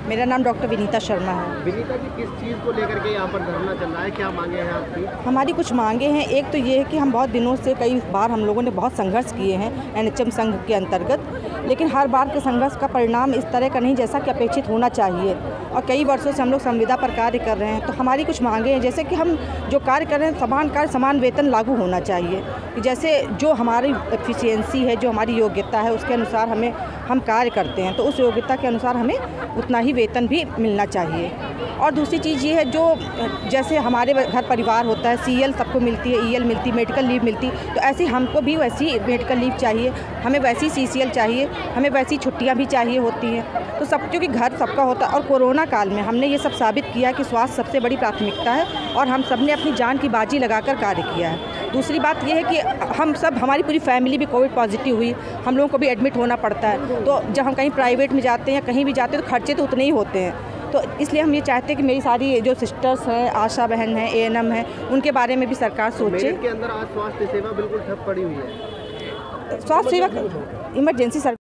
मेरा नाम डॉक्टर विनीता शर्मा है। विनीता जी, किस चीज़ को लेकर के यहाँ पर धरना चल रहा है, क्या मांगे हैं आपकी? हमारी कुछ मांगे हैं। एक तो ये है कि हम बहुत दिनों से कई बार हम लोगों ने बहुत संघर्ष किए हैं NHM संघ के अंतर्गत, लेकिन हर बार के संघर्ष का परिणाम इस तरह का नहीं जैसा कि अपेक्षित होना चाहिए। और कई वर्षों से हम लोग संविदा पर कार्य कर रहे हैं, तो हमारी कुछ मांगे हैं, जैसे कि हम जो कार्य कर रहे हैं समान कार्य समान वेतन लागू होना चाहिए। जैसे जो हमारी एफिशिएंसी है, जो हमारी योग्यता है, उसके अनुसार हम कार्य करते हैं, तो उस योग्यता के अनुसार हमें उतना ही वेतन भी मिलना चाहिए। और दूसरी चीज़ ये है, जो जैसे हमारे घर परिवार होता है, CL सबको मिलती है, EL मिलती, मेडिकल लीव मिलती, तो ऐसी हमको भी वैसी मेडिकल लीव चाहिए, हमें वैसी CCL चाहिए, हमें वैसी छुट्टियां भी चाहिए होती हैं। तो सब, क्योंकि घर सबका होता है और कोरोना काल में हमने ये सब साबित किया कि स्वास्थ्य सबसे बड़ी प्राथमिकता है और हम सब ने अपनी जान की बाजी लगाकर कार्य किया है। दूसरी बात यह है कि हमारी पूरी फैमिली भी कोविड पॉजिटिव हुई, हम लोगों को भी एडमिट होना पड़ता है। तो जब हम कहीं प्राइवेट में जाते हैं या कहीं भी जाते हैं तो खर्चे तो उतने ही होते हैं। तो इसलिए हम ये चाहते हैं कि मेरी सारी जो सिस्टर्स हैं, आशा बहन हैं, ANM हैं, उनके बारे में भी सरकार सोचे। के अंदर आज स्वास्थ्य सेवा बिल्कुल ठप पड़ी हुई है। स्वास्थ्य सेवा इमरजेंसी